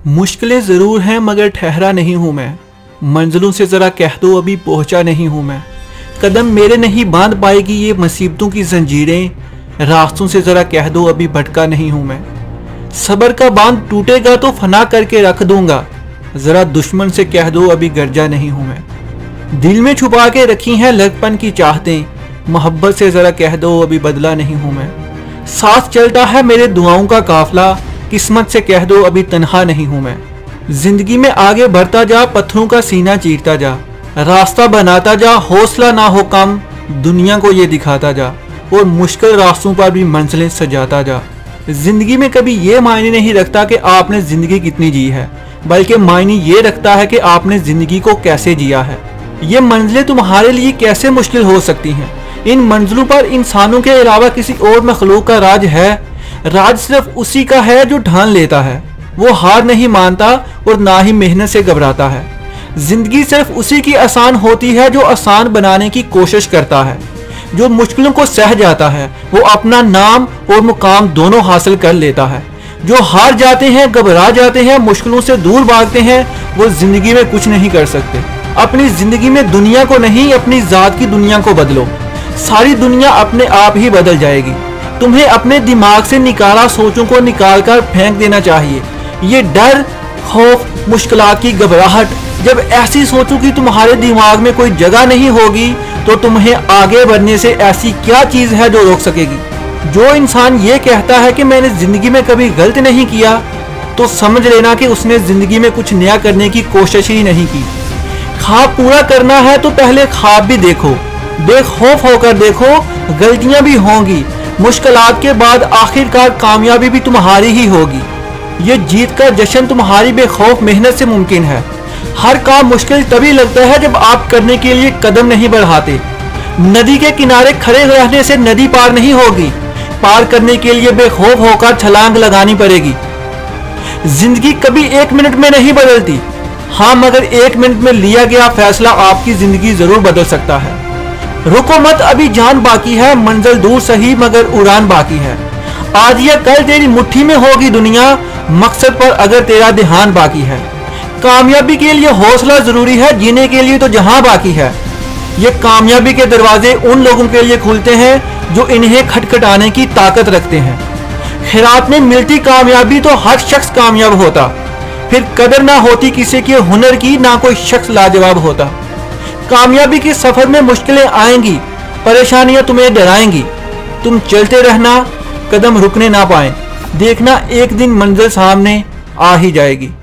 मुश्किलें ज़रूर हैं मगर ठहरा नहीं हूँ मैं। मंजिलों से ज़रा कह दो अभी पहुँचा नहीं हूँ मैं। कदम मेरे नहीं बांध पाएगी ये मुसीबतों की जंजीरें। रास्तों से ज़रा कह दो अभी भटका नहीं हूँ मैं। सब्र का बांध टूटेगा तो फना करके रख दूंगा। ज़रा दुश्मन से कह दो अभी गर्जा नहीं हूँ मैं। दिल में छुपा के रखी हैं लगपन की चाहतें। मोहब्बत से ज़रा कह दो अभी बदला नहीं हूँ मैं। साथ चलता है मेरे दुआओं का काफिला। किस्मत से कह दो अभी तन्हा नहीं हूं मैं। जिंदगी में आगे बढ़ता जा, पत्थरों का सीना चीरता जा। रास्ता बनाता जा, हौसला ना हो कम, दुनिया को ये दिखाता जा। और मुश्किल रास्तों पर भी मंजिलें सजाता जा। जिंदगी में कभी ये मायने नहीं रखता कि आपने जिंदगी कितनी जी है, बल्कि मायने ये रखता है कि आपने जिंदगी को कैसे जिया है। ये मंजिलें तुम्हारे लिए कैसे मुश्किल हो सकती हैं। इन मंजिलों पर इंसानों के अलावा किसी और मखलूक का राज है। राज सिर्फ उसी का है जो ठान लेता है। वो हार नहीं मानता और ना ही मेहनत से घबराता है। जिंदगी सिर्फ उसी की आसान होती है जो आसान बनाने की कोशिश करता है। जो मुश्किलों को सह जाता है वो अपना नाम और मुकाम दोनों हासिल कर लेता है। जो हार जाते हैं, घबरा जाते हैं, मुश्किलों से दूर भागते हैं, वो जिंदगी में कुछ नहीं कर सकते। अपनी जिंदगी में दुनिया को नहीं, अपनी जात की दुनिया को बदलो। सारी दुनिया अपने आप ही बदल जाएगी। तुम्हें अपने दिमाग से निकाला सोचों को निकालकर फेंक देना चाहिए। ये डर, खौफ, मुश्किलात की घबराहट, जब ऐसी सोचों की तुम्हारे दिमाग में कोई जगह नहीं होगी तो तुम्हें आगे बढ़ने से ऐसी क्या चीज है जो रोक सकेगी। जो इंसान ये कहता है कि मैंने जिंदगी में कभी गलत नहीं किया, तो समझ लेना कि उसने जिंदगी में कुछ नया करने की कोशिश ही नहीं की। ख्वाब पूरा करना है तो पहले ख्वाब भी देखो, बेखौफ होकर देखो। गलतियां भी होंगी, मुश्किलात के बाद आखिरकार कामयाबी भी तुम्हारी ही होगी। ये जीत का जश्न तुम्हारी बेखौफ मेहनत से मुमकिन है। हर काम मुश्किल तभी लगता है जब आप करने के लिए कदम नहीं बढ़ाते। नदी के किनारे खड़े रहने से नदी पार नहीं होगी। पार करने के लिए बेखौफ होकर छलांग लगानी पड़ेगी। जिंदगी कभी 1 मिनट में नहीं बदलती। हाँ, मगर 1 मिनट में लिया गया फैसला आपकी जिंदगी जरूर बदल सकता है। रुको मत, अभी जान बाकी है, मंजिल दूर सही मगर उड़ान बाकी है। आज या कल तेरी मुट्ठी में होगी दुनिया, मकसद पर अगर तेरा ध्यान बाकी है। कामयाबी के लिए हौसला जरूरी है, जीने के लिए तो जहां बाकी है। ये कामयाबी के दरवाजे उन लोगों के लिए खुलते हैं जो इन्हें खटखटाने की ताकत रखते हैं। खैरात में मिलती कामयाबी तो हर शख्स कामयाब होता, फिर कदर ना होती किसी के हुनर की, ना कोई शख्स लाजवाब होता। कामयाबी के सफर में मुश्किलें आएंगी, परेशानियां तुम्हें डराएंगी। तुम चलते रहना, कदम रुकने ना पाए। देखना एक दिन मंजिल सामने आ ही जाएगी।